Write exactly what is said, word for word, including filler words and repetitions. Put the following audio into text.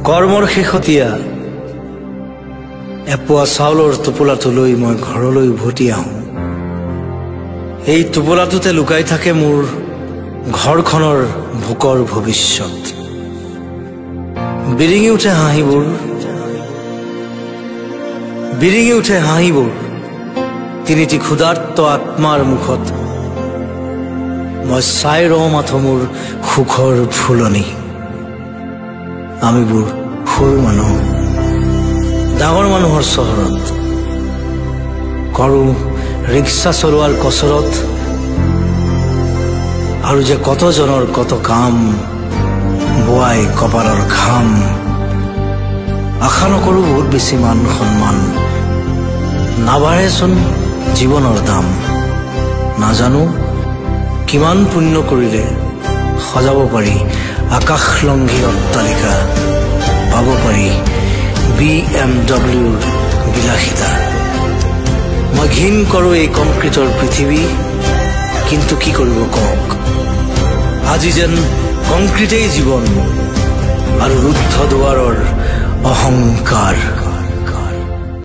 কৰ্মৰ শেহতীয়া এপোৱা চাউলৰ টোপোলাটো লৈ মই ঘৰলৈ উভতি আহোঁ। এই টোপোলাটোতে লুকাই থাকে মোৰ ঘৰখনৰ ভোকৰ ভৱিষ্যত। বিৰিঙি উঠে হাঁহিবোৰ, বিৰিঙি উঠে হাঁহিবোৰ তিনিটি ক্ষুধাৰ্ত আত্মাৰ মুখত। মই চাই ৰওঁ মাথো মোৰ সুখৰ ফুলনি। আমিবোৰ সৰু মানুহ ডাঙৰ মানুহৰ চহৰত কৰোঁ ৰিক্সা চলোৱাৰ কচৰত, আৰু যে কতজনৰ কত কাম বোৱাই কপালৰ ঘাম। আশা নকৰোঁ বহুত বেছি মান সন্মান, নাবাঢ়েচোন জীৱনৰ দাম। নাজানো কিমান পুণ্য কৰিলে সজাব পাৰি আকাশলংঘী অট্টালিকা, পাব পাৰি বি এম ডব্লিউৰ বিলাসিতা। মই ঘিণ কৰোঁ এই কংক্ৰিটৰ পৃথিৱী, কিন্তু কি কৰিব কওক, আজি যেন কংক্ৰিটেই জীৱন আৰু ৰুদ্ধ দুৱাৰৰ অহংকাৰ।